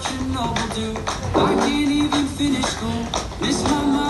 Chernobyl do. I can't even finish school. Miss my